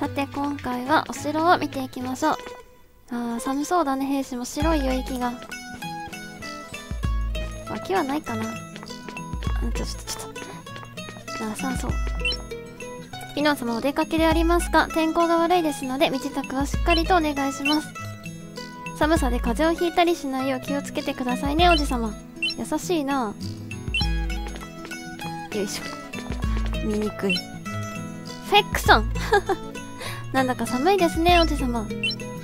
さて今回はお城を見ていきましょう。寒そうだね。兵士も白いよ息が。脇はないかな。ちょっとなさそう。ピノン様お出かけでありますか？天候が悪いですので身支度はしっかりとお願いします。寒さで風邪をひいたりしないよう気をつけてくださいね、おじさま。優しいな。よいしょ。見にくい。フェクションなんだか寒いですね、おじさま。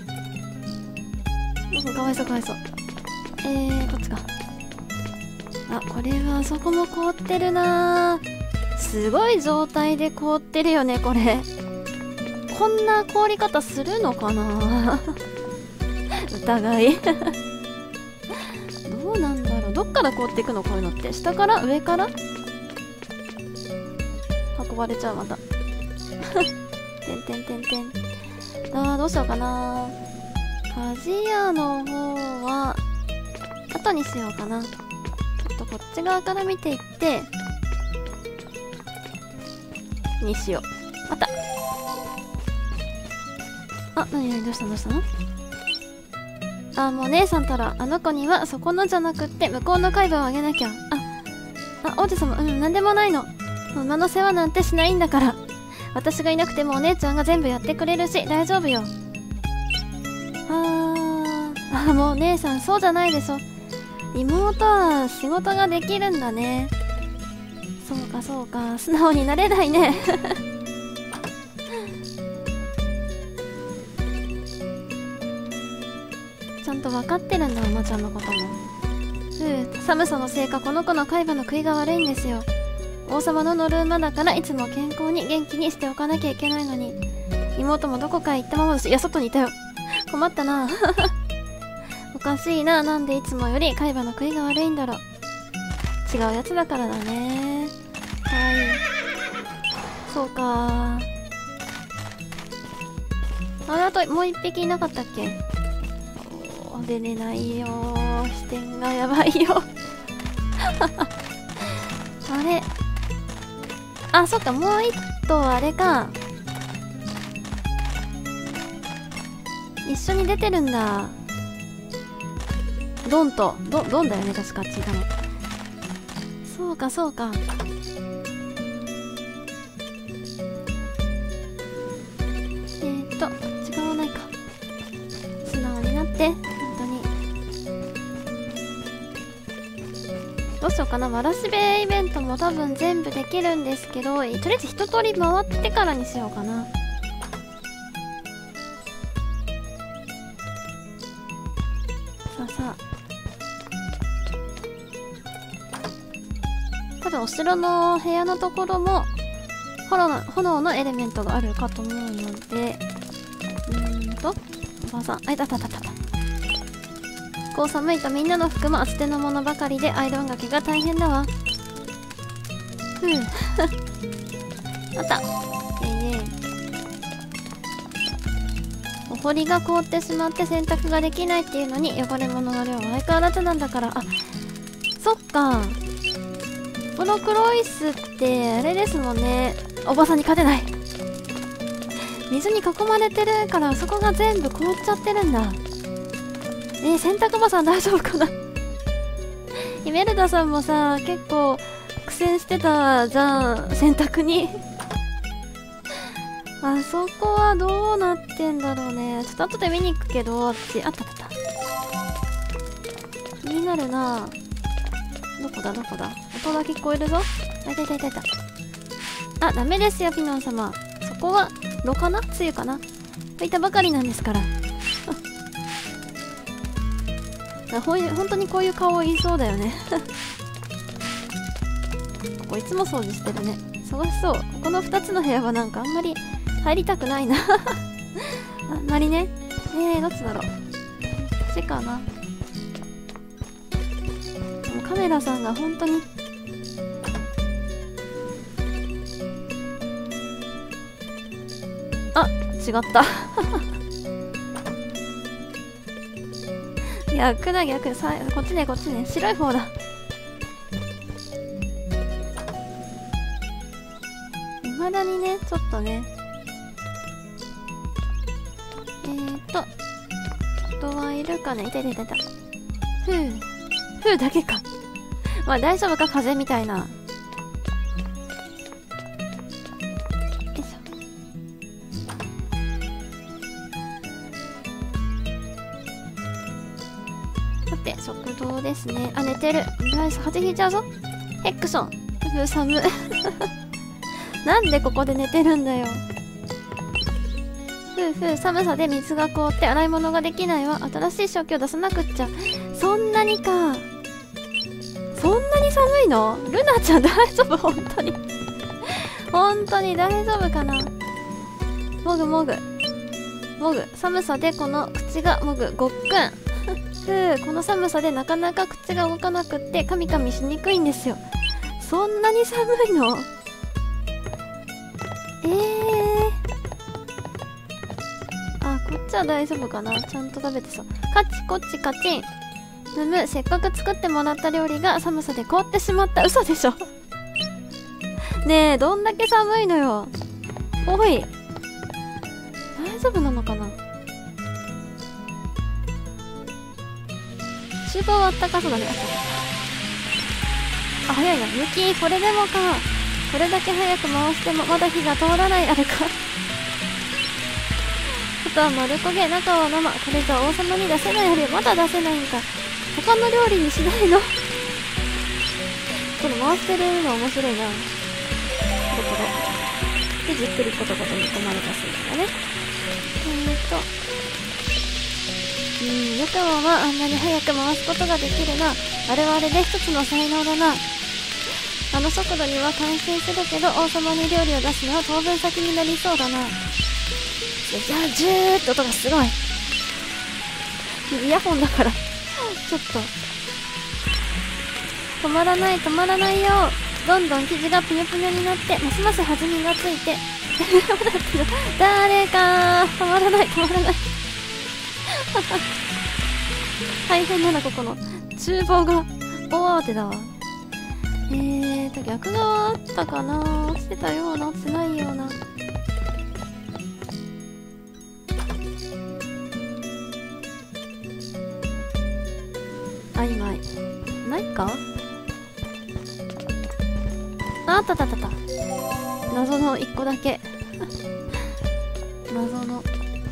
かわいそうかわいそう。こっちか。これはあそこも凍ってるな。すごい状態で凍ってるよね、これ。こんな凍り方するのかな疑いどうなんだろう。どっから凍っていくの、こういうのって。下から上から運ばれちゃう、またてんてんてんてん。どうしようかな。鍛冶屋の方は後にしようかな。ちょっとこっち側から見ていってにしよう。あった。何どうしたのどうしたの。もう姉さんたらあの子にはそこのじゃなくって向こうの海馬をあげなきゃ。王子様、なんでもないの。馬の世話なんてしないんだから。私がいなくてもお姉ちゃんが全部やってくれるし大丈夫よ。もう姉さんそうじゃないでしょ。妹は仕事ができるんだね。そうかそうか、素直になれないねちゃんと分かってるんだ、おまちゃんのことも。寒さのせいかこの子の海馬の食いが悪いんですよ。王様の乗る馬だからいつも健康に元気にしておかなきゃいけないのに、妹もどこかへ行ったままだし。いや、外にいたよ。困ったなおかしいな。なんでいつもより海馬の食いが悪いんだろう。違うやつだからだね。かわいい。そうか。あともう一匹いなかったっけ。出れないよ。視点がやばいよあれ、そっか、もう一頭あれか。一緒に出てるんだ。ドンだよね、確かあっちいたの。そうかそうか。違わないか。素直になって、本当に。どうしようかな。わらしべイベントも多分全部できるんですけど、とりあえず一通り回ってからにしようかな。さあ多分お城の部屋のところも炎のエレメントがあるかと思うので、おばさん、いた。こう寒いとみんなの服も厚手のものばかりでアイロンがけが大変だわ。あった。お堀が凍ってしまって洗濯ができないっていうのに、汚れ物の量は相変わらずなんだから。そっか。このクロイスってあれですもんね。おばさんに勝てない。水に囲まれてるからそこが全部凍っちゃってるんだ。洗濯ばさん大丈夫かなイメルダさんもさ、結構苦戦してたじゃん、洗濯にそこはどうなってんだろうね。ちょっと後で見に行くけど、あった。気になるな。どこだ音が聞こえるぞ。いた。ダメですよ、ピノン様。そこは炉かな、つゆかな、拭いたばかりなんですから本当にこういう顔言いそうだよねここいつも掃除してるね。忙しそう。ここの2つの部屋はなんかあんまり入りたくないなあんまりね。どっちだろう。こっちかな。でもカメラさんが本当に違った逆だ、こっちね、白い方だ。未だにね、ちょっとね人はいるかね。いたいたいたいた。ふうだけか。まあ大丈夫か、風みたいな。よいしょ。さて、食堂ですね。あ、寝てる。ナイス、風邪ひいちゃうぞ。ヘックソン。寒。なんでここで寝てるんだよ。寒さで水が凍って洗い物ができないわ。新しい食器を出さなくっちゃ。そんなにか。そんなに寒いの？ルナちゃん大丈夫？本当に。本当に大丈夫かな。もぐもぐ。もぐ。寒さでこの口がもぐ。ごっくん。この寒さでなかなか口が動かなくってカミカミしにくいんですよ。そんなに寒いの？あ、こっちは大丈夫かな。ちゃんと食べてそう。カチコチカチン。むむ、せっかく作ってもらった料理が寒さで凍ってしまった。嘘でしょ。ねえ、どんだけ寒いのよ。おい、大丈夫なのかな。厨房はあったかそうだね。あ、早いな。ユキ、これでもか。これだけ早く回してもまだ火が通らない。あれか。外は丸焦げ、中は生。これじゃ王様に出せない。あれ、まだ出せないんか。他の料理にしないの？この回してるの面白いな。コロコロ。で、じっくりコトコト煮込まれたするんだね。よくもまああんなに早く回すことができるな。あれはあれで一つの才能だな。あの速度には感心するけど、王様に料理を出すのは当分先になりそうだな。いや、ジューって音がすごい。イヤホンだから。ちょっと止まらない止まらないよ。どんどん生地がぷにょぷにょになってますます弾みがついて誰か止まらない止まらない大変だな。ここの厨房が大慌てだわ。逆側あったかな。落ちてたような落ちてないような。曖昧ないか。あったあったあった。謎の1個だけ謎の。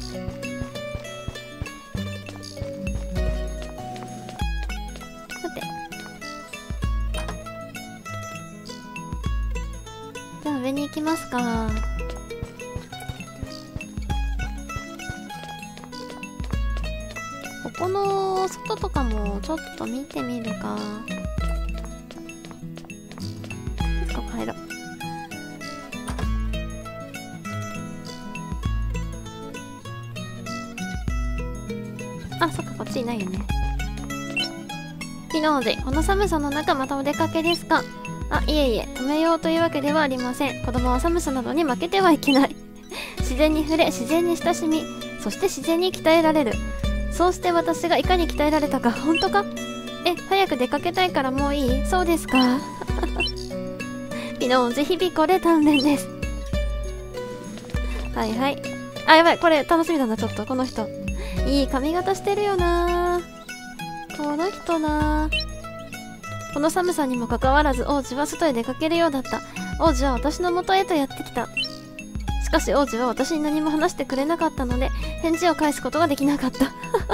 さて、じゃあ上に行きますか。ここの外とかもちょっと見てみるか。ここ入ろう。あ、そっか、こっちいないよね。ピノーゼ、この寒さの中またお出かけですか？あ、いえいえ、止めようというわけではありません。子供は寒さなどに負けてはいけない自然に触れ、自然に親しみ、そして自然に鍛えられる。そうして私がいかに鍛えられたか。本当か？早く出かけたいからもういい？そうですかピノーゼ、日々これ鍛錬です。はいはい。あ、やばい、これ楽しみだな。ちょっとこの人いい髪型してるよな。この人な。この寒さにもかかわらず王子は外へ出かけるようだった。王子は私の元へとやってきた。しかし王子は私に何も話してくれなかったので返事を返すことができなかった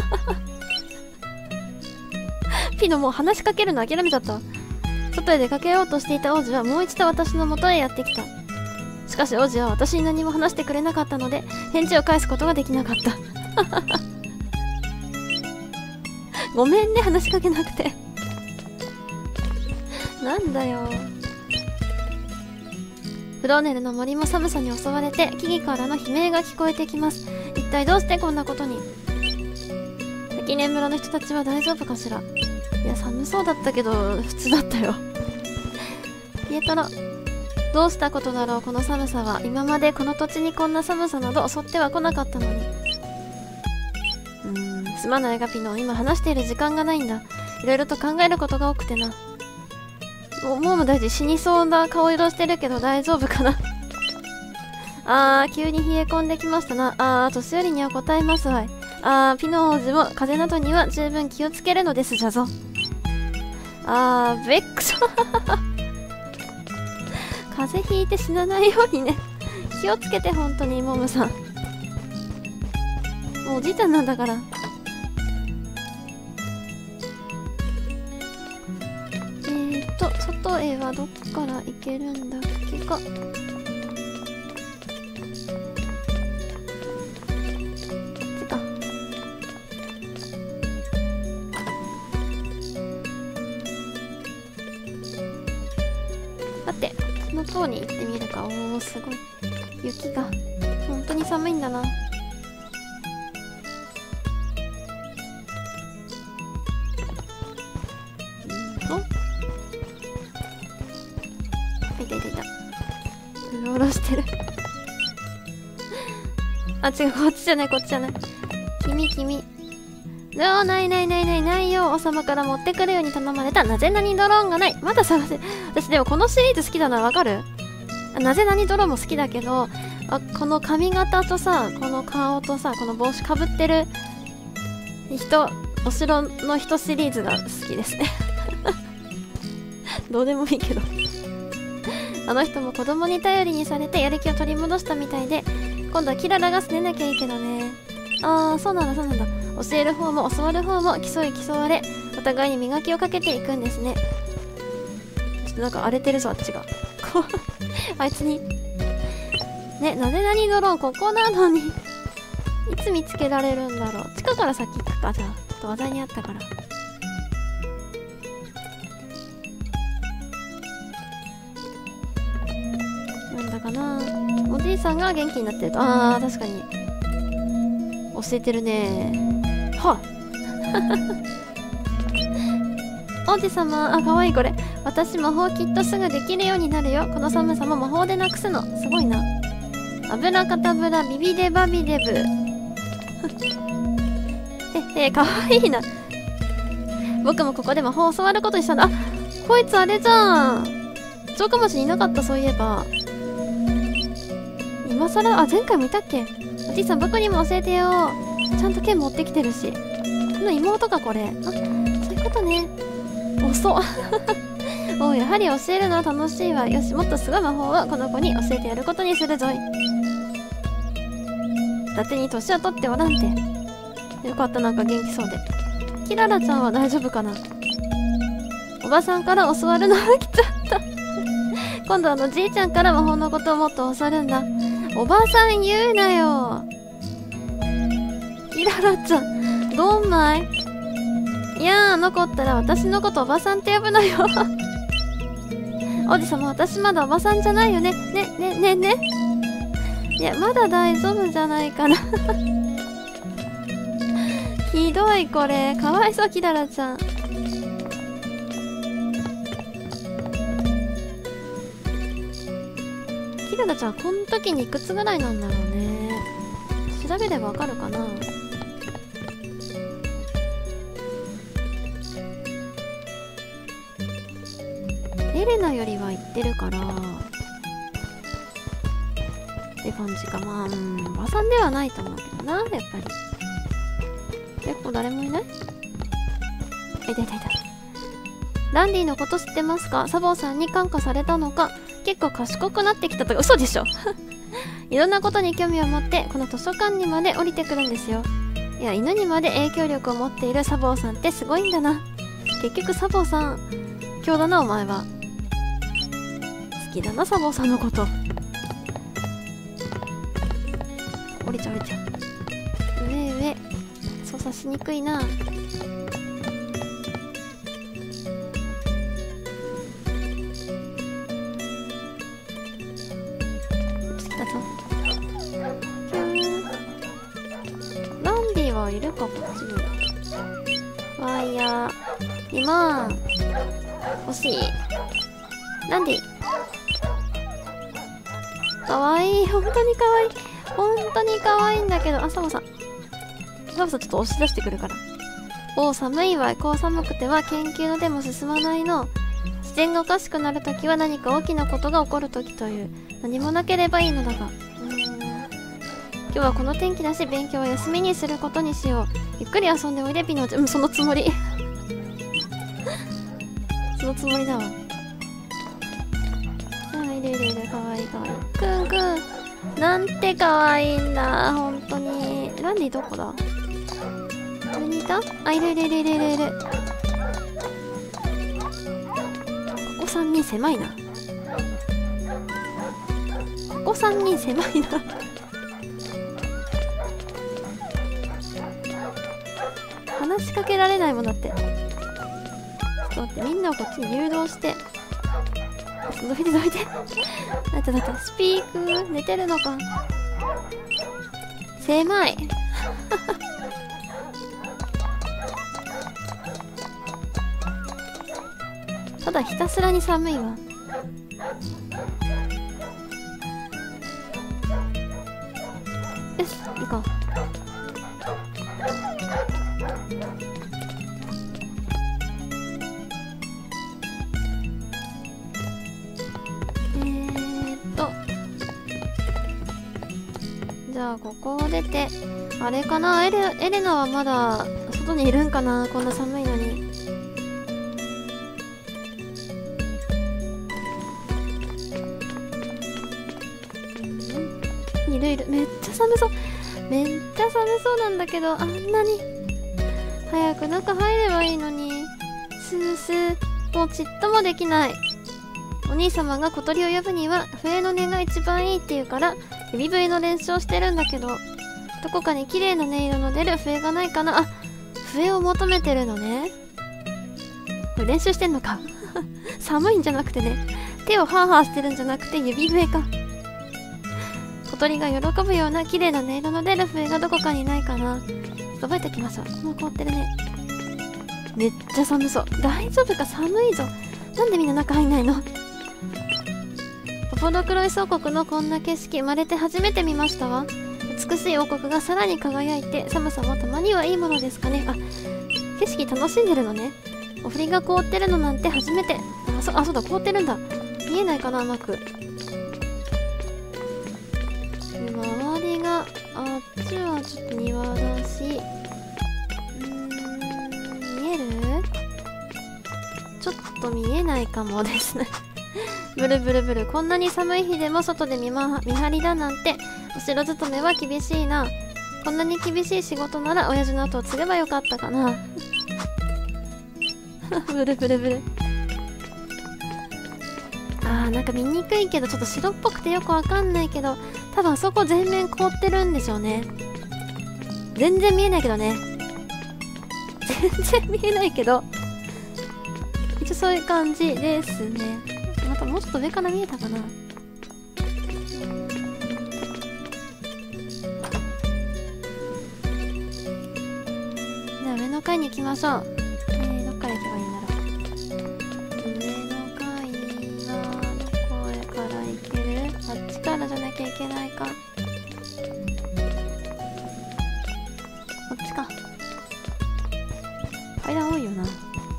ピノもう話しかけるの諦めちゃった。外へ出かけようとしていた王子はもう一度私の元へやってきた。しかし王子は私に何も話してくれなかったので返事を返すことができなかったごめんね、話しかけなくてなんだよ。フローネルの森も寒さに襲われて木々からの悲鳴が聞こえてきます。一体どうしてこんなことに。積年村の人たちは大丈夫かしら。いや、寒そうだったけど普通だったよ。ピエトロ、どうしたことだろう。この寒さは。今までこの土地にこんな寒さなど襲っては来なかったのに。すまないガピノ、今話している時間がないんだ。いろいろと考えることが多くてな。もう大事。死にそうな顔色してるけど大丈夫かな急に冷え込んできましたな。年寄りには答えますわい。ピノ王子も風邪などには十分気をつけるのですじゃぞ。ベックス風邪ひいて死なないようにね。気をつけて、本当に、モムさん。もうおじいちゃんなんだから。外へはどこから行けるんだっけか。待って、その塔に行ってみるか。すごい。雪が。本当に寒いんだな。いた。うろうろしてる。違う、こっちじゃない。君。ないよ。王様から持ってくるように頼まれたなぜなにドローンがない。まだ探せ。私でもこのシリーズ好きだな。わかる？なぜなにドローンも好きだけど、この髪型とさ、この顔とさ、この帽子かぶってる人、お城の人シリーズが好きですね。どうでもいいけど。あの人も子供に頼りにされてやる気を取り戻したみたいで、今度はキララが捨てなきゃいいけどね。そうなんだ。教える方も教わる方も競い競われ、お互いに磨きをかけていくんですね。ちょっとなんか荒れてるぞ、あっちが。あいつに。ね、なぜなにドローンここなのに。いつ見つけられるんだろう。地下から先行くか。じゃあ、ちょっと話題にあったから。なんだかな。おじいさんが元気になってると。確かに。教えてるね。はっ。王子様、かわいいこれ。私魔法きっとすぐできるようになるよ。この寒さも魔法でなくすの。すごいな。油かたぶらビビデバビデブ。かわいいな。僕もここで魔法を教わることにしたんだ。こいつあれじゃん。城下町にいなかった、そういえば。今さら、前回もいたっけ。おじいさん僕にも教えてよ。ちゃんと剣持ってきてるし。この妹かこれ。そういうことね。遅っ。やはり教えるのは楽しいわ。よし、もっとすごい魔法をこの子に教えてやることにするぞい。伊達に年を取っておらんて。よかった、なんか元気そうで。キララちゃんは大丈夫かな。おばさんから教わるのが来ちゃった。今度はじいちゃんから魔法のことをもっと教わるんだ。おばさん言うなよ。キララちゃん、どんまい。いや残ったら私のことおばさんって呼ぶなよ。王子様、私まだおばさんじゃないよね。ね。いや、まだ大丈夫じゃないかな。ひどいこれ。かわいそう、キララちゃん。キララちゃん、この時にいくつぐらいなんだろうね。調べればわかるかな。エレナよりは言ってるからって感じか。おばさんではないと思うけどな、やっぱり。ここ誰もいない？いた。ランディのこと知ってますか？サボーさんに感化されたのか、結構賢くなってきたとか。嘘でしょ。いろんなことに興味を持ってこの図書館にまで降りてくるんですよ。いや、犬にまで影響力を持っているサボーさんってすごいんだな。結局サボーさん今日だな。お前は好きだな、サボーさんのこと。降りちゃう。上操作しにくいな。ランディはいるか、こっちに。ワイヤー今欲しい。ランディかわいい。本当にかわいい。本当にかわいいんだけど。サボさんちょっと押し出してくるから。寒いわ。こう寒くては研究の手も進まないの。自然がおかしくなるときは何か大きなことが起こるときという。何もなければいいのだが。 今日はこの天気だし勉強は休みにすることにしよう。ゆっくり遊んでおいでピノチ。そのつもりそのつもりだわ。いるいるいる。かわいいかわいい。くんくんなんてかわいいんだ本当に。ランディどこだ。これにいた。いるいるいるいるいるいる。ここ3人狭いな。ここ3人狭いな話しかけられないもんだって。ちょっと待って、みんなをこっちに誘導して。どいてどいてだってスピーク寝てるのか。狭いただひたすらに寒いわ。よし行こう。じゃあここを出て、あれかな、エレナはまだ外にいるんかな、こんな寒いのに。いるいる。めっちゃ寒そう、めっちゃ寒そうなんだけど、あんなに早く中入ればいいのに。スースー、もうちっともできない。お兄様が小鳥を呼ぶには笛の音が一番いいって言うから指笛の練習をしてるんだけど、どこかに綺麗な音色の出る笛がないかな。あ、笛を求めてるのね。これ練習してんのか寒いんじゃなくてね、手をハーハーしてるんじゃなくて指笛か。小鳥が喜ぶような綺麗な音色の出る笛がどこかにないかな。覚えておきましょう。もう凍ってるね。めっちゃ寒そう。大丈夫か、寒いぞ。なんでみんな中入んないの。アポロクロイス王国のこんな景色生まれて初めて見ましたわ。美しい王国がさらに輝いて、寒さもたまにはいいものですかね。あ、景色楽しんでるのね。おふりが凍ってるのなんて初めて。そうだ、凍ってるんだ。見えないかな、うまく。周りが、あっちはちょっと庭だし、見える？ちょっと見えないかもですねブルブルブル。こんなに寒い日でも外で見張りだなんて。お城勤めは厳しいな。こんなに厳しい仕事なら親父の後を継げばよかったかなブルブルブル。なんか見にくいけど、ちょっと白っぽくてよくわかんないけど、多分あそこ全面凍ってるんでしょうね。全然見えないけどね。全然見えないけど、一応そういう感じですね。またもうちょっと上から見えたかな。じゃあ上の階に行きましょう。どっから行けばいいんだろう。上の階はどこへから行ける？あっちからじゃなきゃいけないか。こっちか。階段多いよな。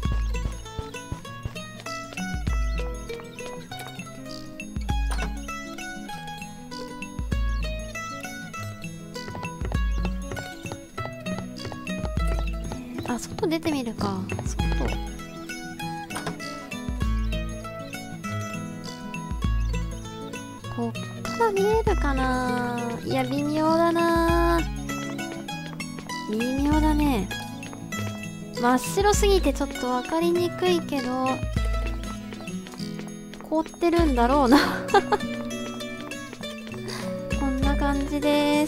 外出てみるか。外。こっから見えるかな。いや、微妙だな。微妙だね。真っ白すぎてちょっと分かりにくいけど、凍ってるんだろうなこんな感じです。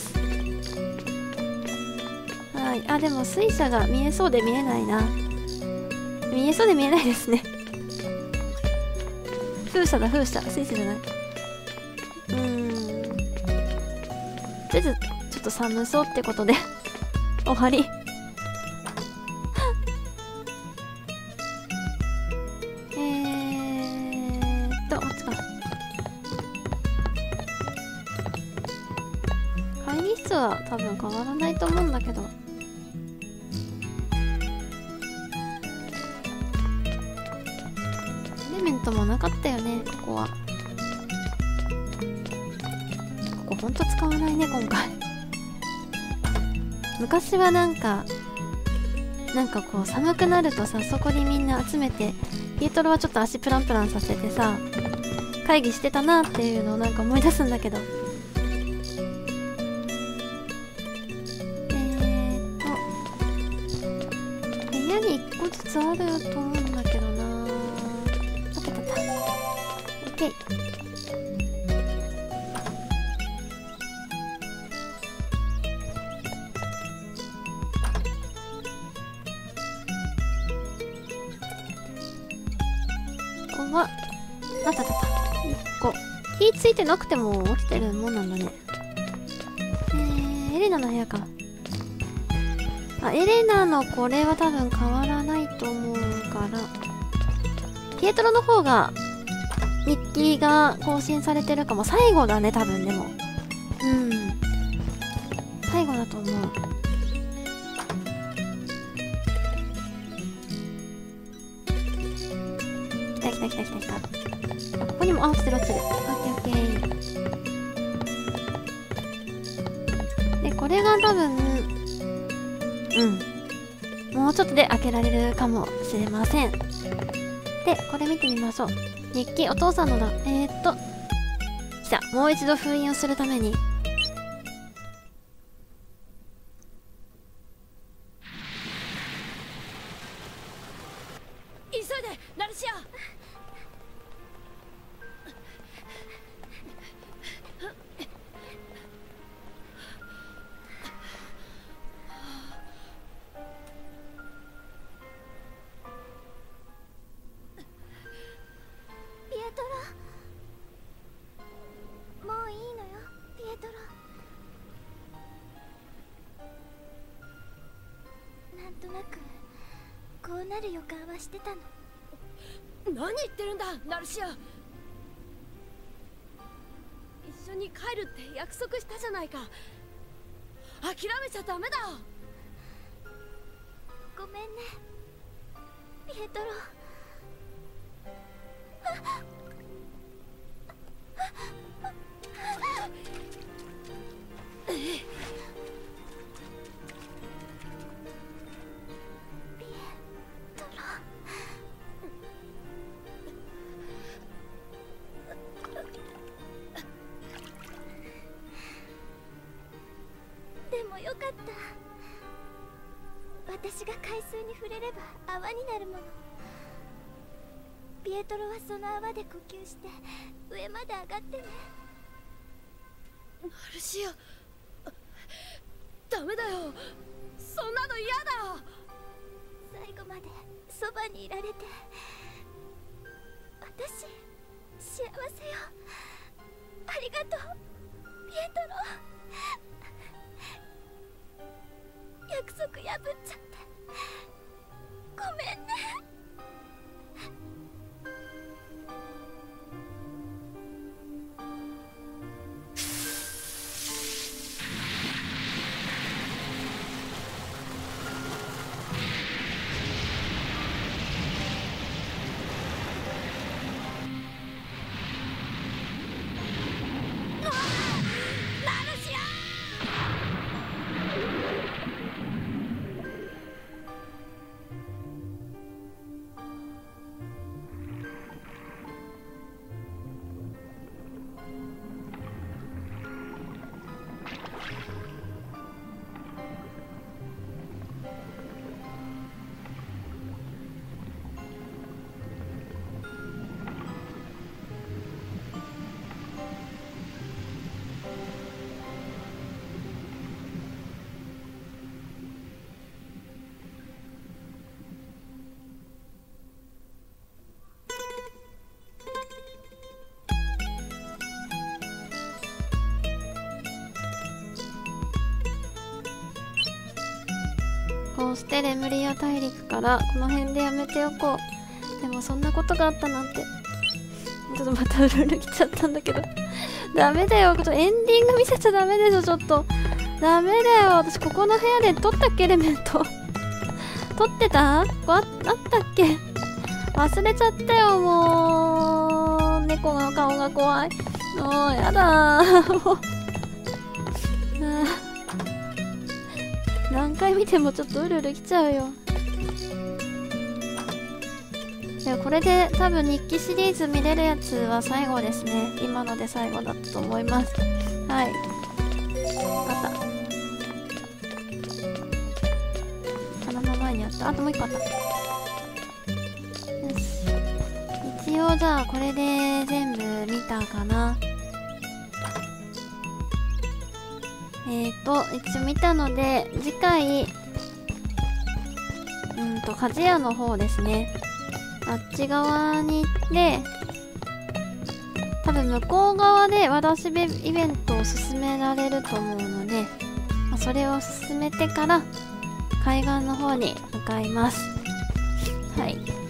はい。あ、でも水車が見えそうで見えないな。見えそうで見えないですね風車だ、風車。水車じゃない。とりあえずちょっと寒そうってことで終わりこっちか。会議室は多分変わらないと思うんだけど、エレメントもなかったよね、ここは。ここほんと使わないね、今回昔はなんかこう寒くなるとさ、そこにみんな集めてピエトロはちょっと足プランプランさせてさ会議してたなっていうのをなんか思い出すんだけど、部屋に1個ずつあると思うんだけどな。あったあった。オッケー。あったあったあった。1個。火ついてなくても起きてるもんなんだね。エレナの部屋か。あ、エレナのこれは多分変わらないと思うから。ピエトロの方が日記が更新されてるかも。最後だね、多分でも。うん。最後だと思う。来た来た来た来た来た。ここにも、あ、落ちてる落ちてる。オッケーオッケー。で、これが多分、もうちょっとで開けられるかもしれません。で、これ見てみましょう。日記、お父さんのだ。来た。もう一度封印をするために。 急いで、ナルシア。 こうなる予感はしてたの。 何言ってるんだ、ナルシア。一緒に帰るって約束したじゃないか。諦めちゃダメだ。 ごめんね、ピエトロ。でもよかった。私が海水に触れれば泡になるもの。ピエトロはその泡で呼吸して上まで上がってね。 ナルシア、ダメだよ。そんなの嫌だ。 最後までそばにいられて私幸せよ。ありがとうピエトロ。約束破っちゃってごめんね。 こうしてレムリア大陸からこの辺でやめておこう。でもそんなことがあったなんて。ちょっとまたルール来ちゃったんだけどダメだよ。エンディング見せちゃダメでしょ。ちょっとダメだよ。私ここの部屋で撮ったっけ、エレメント撮ってた？あったっけ、忘れちゃったよ。もう猫の顔が怖い。もうやだーもう何回見てもちょっとうるうるきちゃうよ。いや、これで多分日記シリーズ見れるやつは最後ですね。今ので最後だったと思います。はい、あった。鼻の前にあった。あともう一個あった。よし、一応じゃあこれで全部見たかな。一応見たので、次回鍛冶屋の方ですね。あっち側に行って、多分向こう側でわらしべイベントを進められると思うので、それを進めてから海岸の方に向かいます。はい。